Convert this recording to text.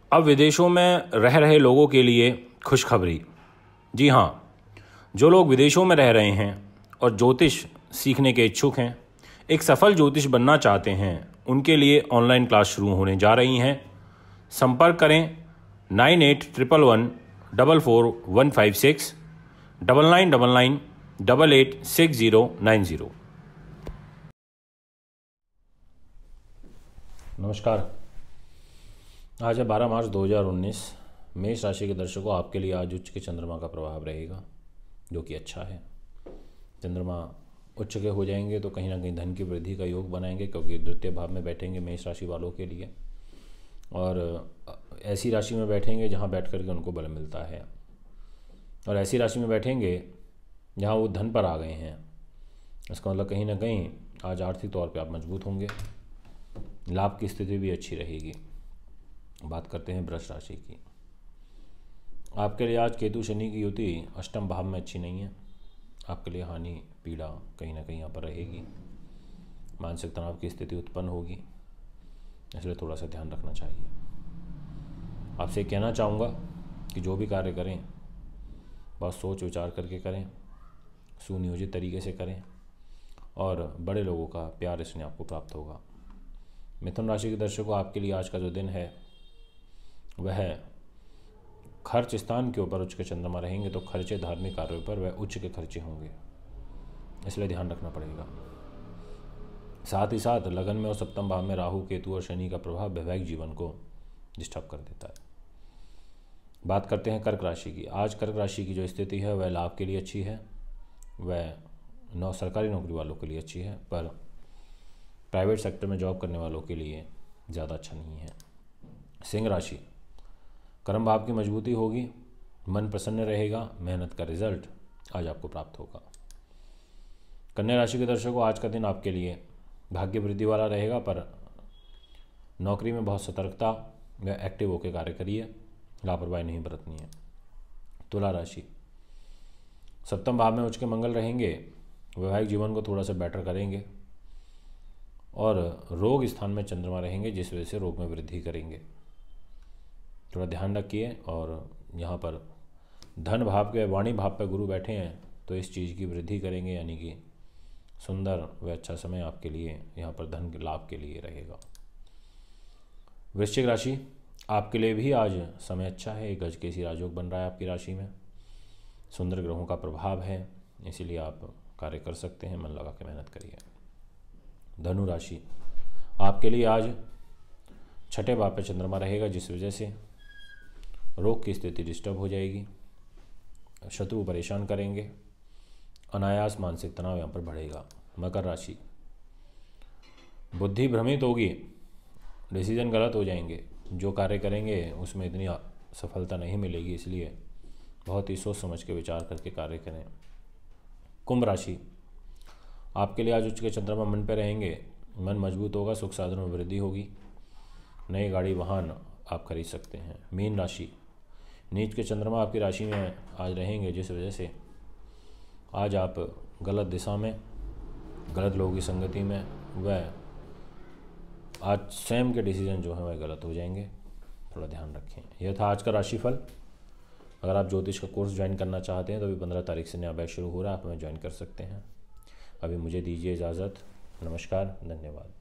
अब विदेशों में रह रहे लोगों के लिए खुशखबरी। जी हाँ, जो लोग विदेशों में रह रहे हैं और ज्योतिष सीखने के इच्छुक हैं, एक सफल ज्योतिष बनना चाहते हैं, उनके लिए ऑनलाइन क्लास शुरू होने जा रही हैं। संपर्क करें 9811444156 9999886090। नमस्कार। आज है 12 मार्च 2019। मेष राशि के दर्शकों, आपके लिए आज उच्च के चंद्रमा का प्रभाव रहेगा, जो कि अच्छा है। चंद्रमा उच्च के हो जाएंगे तो कहीं ना कहीं धन की वृद्धि का योग बनाएंगे, क्योंकि द्वितीय भाव में बैठेंगे मेष राशि वालों के लिए, और ऐसी राशि में बैठेंगे जहां बैठ करके उनको बल मिलता है, और ऐसी राशि में बैठेंगे जहां वो धन पर आ गए हैं। इसका मतलब कहीं ना कहीं आज आर्थिक तौर पे आप मजबूत होंगे, लाभ की स्थिति भी अच्छी रहेगी। बात करते हैं वृष राशि की। आपके लिए आज केतु शनि की युति अष्टम भाव में अच्छी नहीं है। आपके लिए हानि पीड़ा कहीं ना कहीं यहाँ पर रहेगी, मानसिक तनाव की स्थिति उत्पन्न होगी, इसलिए थोड़ा सा ध्यान रखना चाहिए। आपसे कहना चाहूँगा कि जो भी कार्य करें बहुत सोच विचार करके करें, सुनियोजित तरीके से करें, और बड़े लोगों का प्यार इसने आपको प्राप्त होगा। मिथुन राशि के दर्शकों, आपके लिए आज का जो दिन है वह खर्च स्थान के ऊपर उच्च के चंद्रमा रहेंगे, तो खर्चे धार्मिक कार्यों पर वह उच्च के खर्चे होंगे, इसलिए ध्यान रखना पड़ेगा। साथ ही साथ लगन में और सप्तम भाव में राहु केतु और शनि का प्रभाव वैवाहिक जीवन को डिस्टर्ब कर देता है। बात करते हैं कर्क राशि की। आज कर्क राशि की जो स्थिति है वह लाभ के लिए अच्छी है, वह सरकारी नौकरी वालों के लिए अच्छी है, पर प्राइवेट सेक्टर में जॉब करने वालों के लिए ज़्यादा अच्छा नहीं है। सिंह राशि, कर्म भाव की मजबूती होगी, मन प्रसन्न रहेगा, मेहनत का रिजल्ट आज आपको प्राप्त होगा। कन्या राशि के दर्शकों, आज का दिन आपके लिए भाग्य वृद्धि वाला रहेगा, पर नौकरी में बहुत सतर्कता व एक्टिव होकर कार्य करिए, लापरवाही नहीं बरतनी है। तुला राशि, सप्तम भाव में उच्च के मंगल रहेंगे, वैवाहिक जीवन को थोड़ा सा बेटर करेंगे, और रोग स्थान में चंद्रमा रहेंगे, जिस वजह से रोग में वृद्धि करेंगे। थोड़ा ध्यान रखिए। और यहाँ पर धन भाव के वाणी भाव पर गुरु बैठे हैं, तो इस चीज़ की वृद्धि करेंगे, यानी कि सुंदर व अच्छा समय आपके लिए यहाँ पर धन के लाभ के लिए रहेगा। वृश्चिक राशि, आपके लिए भी आज समय अच्छा है। एक गजकेसरी राजयोग बन रहा है आपकी राशि में, सुंदर ग्रहों का प्रभाव है, इसीलिए आप कार्य कर सकते हैं, मन लगा के मेहनत करिए। धनु राशि, आपके लिए आज छठे भाव पर चंद्रमा रहेगा, जिस वजह से रोग की स्थिति डिस्टर्ब हो जाएगी, शत्रु परेशान करेंगे, अनायास मानसिक तनाव यहाँ पर बढ़ेगा। मकर राशि, बुद्धि भ्रमित होगी, डिसीजन गलत हो जाएंगे, जो कार्य करेंगे उसमें इतनी सफलता नहीं मिलेगी, इसलिए बहुत ही सोच समझ के विचार करके कार्य करें। कुंभ राशि, आपके लिए आज उच्च के चंद्रमा मन पर रहेंगे, मन मजबूत होगा, सुख साधनों में वृद्धि होगी, नई गाड़ी वाहन आप खरीद सकते हैं। मीन राशि, नीच के चंद्रमा आपकी राशि में आज रहेंगे, जिस वजह से आज आप गलत दिशा में, गलत लोगों की संगति में, वह आज स्वयं के डिसीजन जो हैं वह गलत हो जाएंगे, थोड़ा ध्यान रखें। यह था आज का राशिफल। अगर आप ज्योतिष का कोर्स ज्वाइन करना चाहते हैं तो अभी 15 तारीख से नया बैच शुरू हो रहा है, आप हमें ज्वाइन कर सकते हैं। अभी मुझे दीजिए इजाज़त। नमस्कार, धन्यवाद।